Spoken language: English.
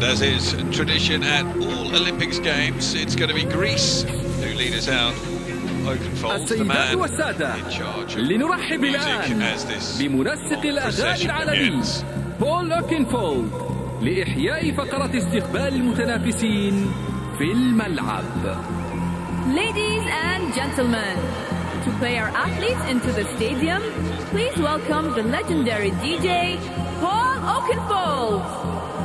as is tradition at all Olympics games, it's going to be Greece who lead us out. Oakenfold, the man in charge of لنرحب music الآن as this بمنسق الأغاني العالمي بول أوكنفولد لإحياء فقرة استقبال المتنافسين في الملعب. Ladies and gentlemen, to play our athletes into the stadium, please welcome the legendary DJ, Paul Oakenfold.